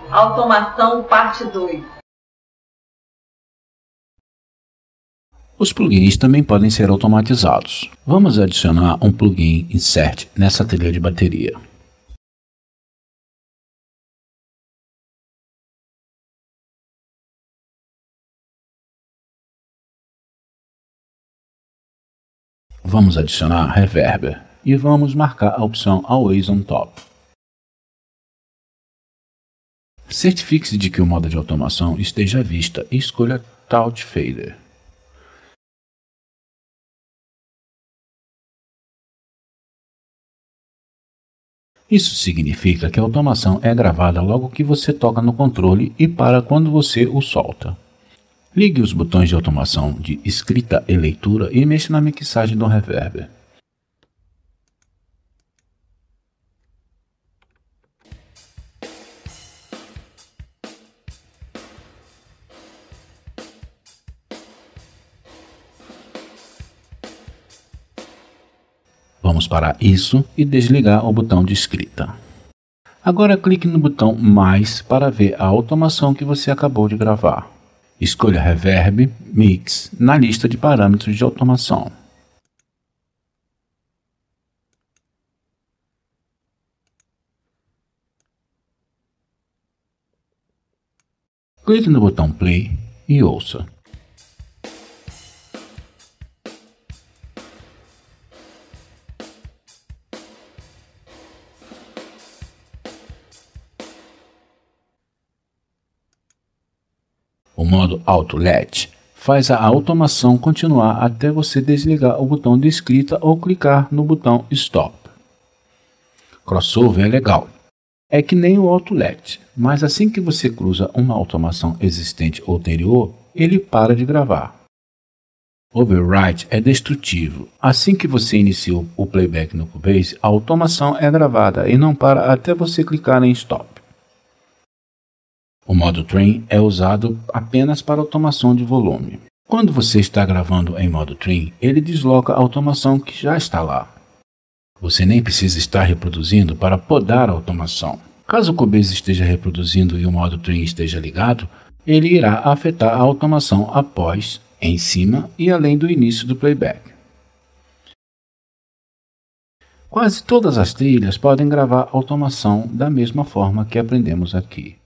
Automação parte 2. Os plugins também podem ser automatizados. Vamos adicionar um plugin Insert nessa trilha de bateria. Vamos adicionar Reverb e vamos marcar a opção Always on Top. Certifique-se de que o modo de automação esteja à vista e escolha Touch Fader. Isso significa que a automação é gravada logo que você toca no controle e para quando você o solta. Ligue os botões de automação de escrita e leitura e mexa na mixagem do reverb. Vamos parar isso e desligar o botão de escrita. Agora clique no botão Mais para ver a automação que você acabou de gravar. Escolha Reverb Mix na lista de parâmetros de automação. Clique no botão Play e ouça. O modo Auto LED faz a automação continuar até você desligar o botão de escrita ou clicar no botão Stop. Crossover é legal. É que nem o Auto LED, mas assim que você cruza uma automação existente ou anterior, ele para de gravar. Overwrite é destrutivo. Assim que você inicia o playback no Cubase, a automação é gravada e não para até você clicar em Stop. O modo Trim é usado apenas para automação de volume. Quando você está gravando em modo Trim, ele desloca a automação que já está lá. Você nem precisa estar reproduzindo para podar a automação. Caso o Cubase esteja reproduzindo e o modo Trim esteja ligado, ele irá afetar a automação após, em cima e além do início do playback. Quase todas as trilhas podem gravar automação da mesma forma que aprendemos aqui.